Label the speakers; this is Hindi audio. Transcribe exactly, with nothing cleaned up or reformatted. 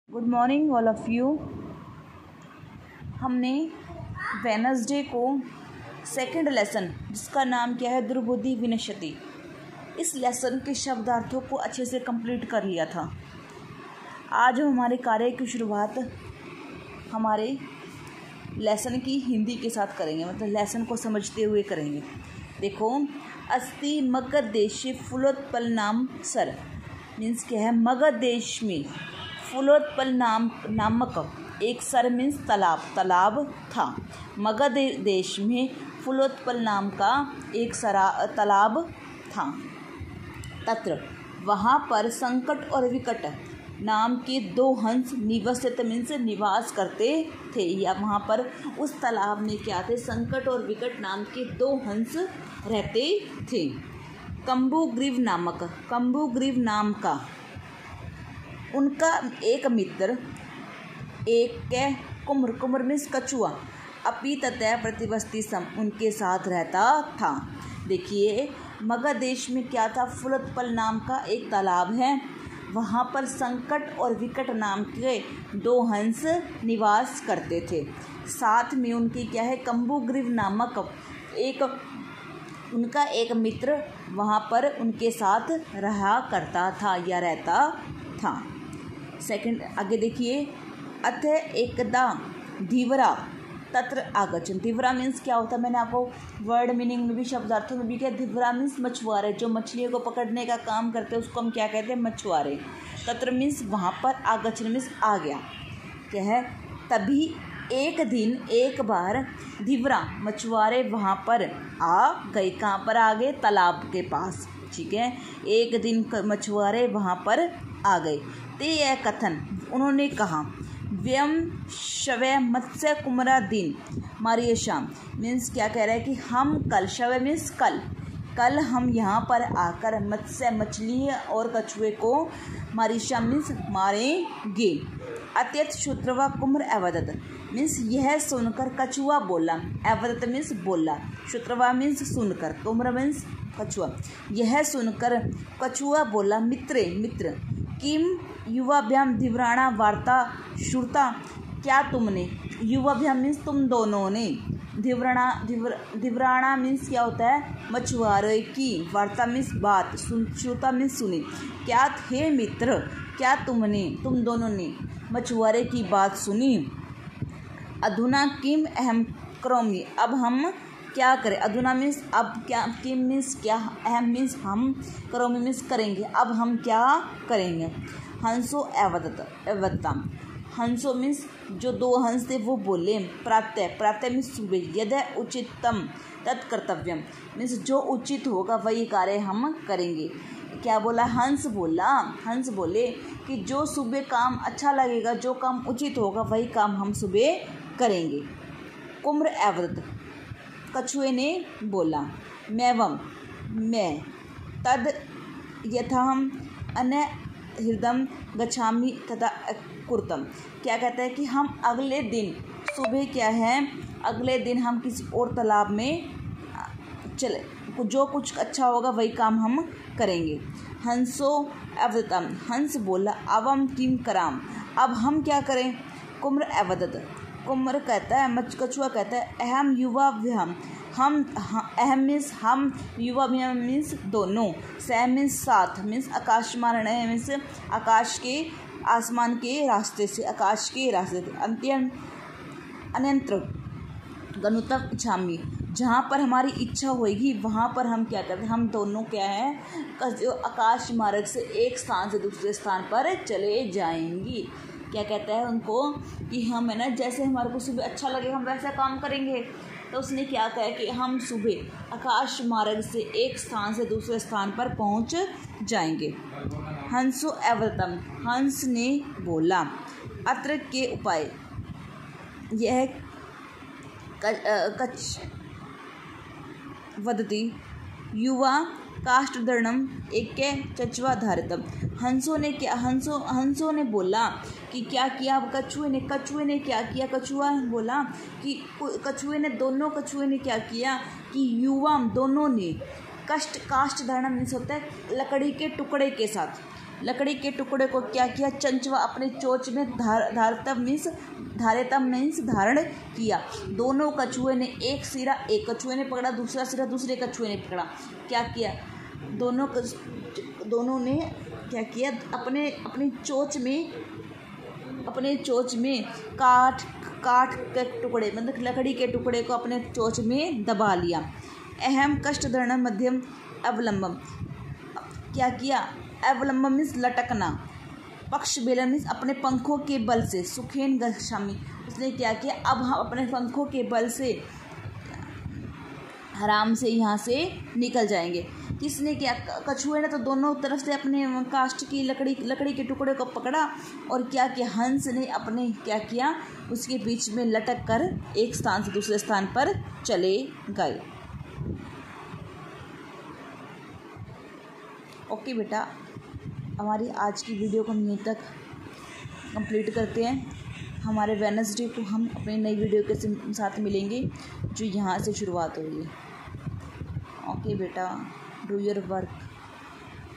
Speaker 1: Good morning all of you. हमने वेनसडे को सेकंड लेसन जिसका नाम क्या है दुर्बुद्धि विनश्यति, इस लेसन के शब्दार्थों को अच्छे से कंप्लीट कर लिया था। आज हम हमारे कार्य की शुरुआत हमारे लेसन की हिंदी के साथ करेंगे, मतलब लेसन को समझते हुए करेंगे। देखो, अस्ति मगध देशे फूलोत्पल नाम सर मीन्स क्या है, मगध देश में फूलोत्पल नाम नामक एक सर मीन्स तालाब तालाब था। मगध देश में फूलोत्पल नाम का एक सरा तालाब था। तत्र वहाँ पर संकट और विकट नाम के दो हंस निवसित मीन्स निवास करते थे, या वहाँ पर उस तालाब में क्या थे, संकट और विकट नाम के दो हंस रहते थे। कंबुग्रीव नामक कंबुग्रीव नाम का उनका एक मित्र, एक के कुम्र कुम्र मीन्स कछुआ, अपी ततः प्रतिवस्ती सम उनके साथ रहता था। देखिए, मगध देश में क्या था, फूलोत्पल नाम का एक तालाब है, वहाँ पर संकट और विकट नाम के दो हंस निवास करते थे। साथ में उनकी क्या है, कंबुग्रीव नामक एक उनका एक मित्र वहाँ पर उनके साथ रहा करता था या रहता था। सेकंड आगे देखिए, अथ एकदा धीवरा तत्र आगच्छन्। धीवरा मीन्स क्या होता है, मैंने आपको वर्ड मीनिंग में भी शब्दार्थों में भी क्या, धीवरा मीन्स मछुआरे, जो मछलियों को पकड़ने का काम करते हैं उसको हम क्या कहते हैं, मछुआरे। तत्र मीन्स वहाँ पर, आगच्छन् मीन्स आ गया, क्या है, तभी एक दिन एक बार धीवरा मछुआरे वहाँ पर आ गए। कहाँ पर आ गए, तालाब के पास, ठीक है। एक दिन मछुआरे वहाँ पर आ गए। ते यह कथन उन्होंने कहा, व्यम शवय मत्स्य कुमरा दिन मारिय शाम मीन्स क्या कह रहा है कि हम कल, शवय मीन्स कल, कल हम यहाँ पर आकर मत्स्य मछली और कछुए को मारिशा मीन्स मारेंगे। अत्यत श्रुत्वा कुम्र अवदत मीन्स यह सुनकर कछुआ बोला, अवदत मीन्स बोला, श्रुत्वा मीन्स सुनकर, कुम्र मीन्स कछुआ। यह सुनकर कछुआ बोला, मित्रे मित्र, किम युवाभ्याम धीवराणा वार्ता श्रुता, क्या तुमने, युवाभ्याम मीन्स तुम दोनों ने, धीवराणा धीवराणा मीन्स क्या होता है, मछुआरे की, वार्ता मीन्स बात, सुन श्रुता मीन्स सुनी, क्या थे मित्र, क्या तुमने, तुम दोनों ने मछुआरे की बात सुनी। अधुना किम अहम करोमि, अब हम क्या करें, अधुना मीन्स अब, क्या, किम मीन्स क्या, अहम मीन्स हम, करोमि मीन्स करेंगे, अब हम क्या करेंगे। हंसो अवदत अवदताम, हंसो मीन्स जो दो हंस थे वो बोले, प्रातः प्रातः मीन्स सुबह, यद उचितम तत्कर्तव्यम मीन्स जो उचित होगा वही कार्य हम करेंगे। क्या बोला, हंस बोला, हंस बोले कि जो सुबह काम अच्छा लगेगा, जो काम उचित होगा वही काम हम सुबह करेंगे। कुम्र अवदत कछुए ने बोला, मैवम मैं, तद यथाहम अन हृदम गच्छामि तथा कुर्तम, क्या कहता है कि हम अगले दिन सुबह क्या है, अगले दिन हम किसी और तालाब में चले, जो कुछ अच्छा होगा वही काम हम करेंगे। हंसो अवदतम, हंस बोला, अवम किम कराम, अब हम क्या करें। कुम्र अवदत, कुम्र कहता है, मच कछुआ कहता है, अहम युवा व्याम, हम अहम मीन्स हम, युवा व्याम मीन्स दोनों, सह मीन्स साथ मीन्स आकाश मारण मीन्स आकाश के, आसमान के रास्ते से, आकाश के रास्ते से, अंत्यन अन्यंत्र गनुतम इच्छामी, जहाँ पर हमारी इच्छा होगी वहाँ पर हम क्या करते हैं, हम दोनों क्या है, आकाश मार्ग से एक स्थान से दूसरे स्थान पर चले जाएंगी। क्या कहता है उनको कि हम है ना, जैसे हमारे को सुबह अच्छा लगे हम वैसा काम करेंगे। तो उसने क्या कहा कि हम सुबह आकाश मार्ग से एक स्थान से दूसरे स्थान पर पहुंच जाएंगे। हंसो अवतम, हंस ने बोला, अत्र के उपाय, यह कच वदती युवा काष्ठदर्णम एक चचवा धारितम। हंसों ने क्या, हंसों हंसों ने बोला कि क्या किया, कछुए ने कछुए ने क्या किया, कछुआ बोला कि कछुए ने, दोनों कछुए ने क्या किया कि युवा दोनों ने, कष्ट काष्ठदर्णम मीन्स होता है लकड़ी के टुकड़े के साथ, लकड़ी के टुकड़े को क्या किया, चंचवा अपने चोंच में धार धारतम मीन्स धारेतम मीन्स धारण किया। दोनों कछुए ने एक सिरा एक कछुए ने पकड़ा, दूसरा सिरा दूसरे कछुए ने पकड़ा। क्या किया, दोनों दोनों ने क्या किया, अपने अपनी चोंच में अपने चोंच में काठ काठ के टुकड़े मतलब लकड़ी के टुकड़े को अपने चोंच में दबा लिया। अहम कष्टधरणम मध्यम अवलंबम, क्या किया, अवलंबम मीन्स लटकना, पक्ष बेलन मीन्स अपने पंखों के बल से, सुखेन गच्छामि उसने क्या किया, अब हम अपने पंखों के बल से आराम से यहाँ से निकल जाएंगे। किसने किया, कछुए ने तो दोनों तरफ से अपने काष्ठ की लकड़ी लकड़ी के टुकड़े को पकड़ा और क्या किया, हंस ने अपने क्या किया, उसके बीच में लटक कर एक स्थान से दूसरे स्थान पर चले गए। ओके बेटा, हमारी आज की वीडियो को हम यहीं तक कंप्लीट करते हैं। हमारे वेडनेसडे को हम अपनी नई वीडियो के साथ मिलेंगे जो यहाँ से शुरुआत होगी। ओके बेटा, डू योर वर्क।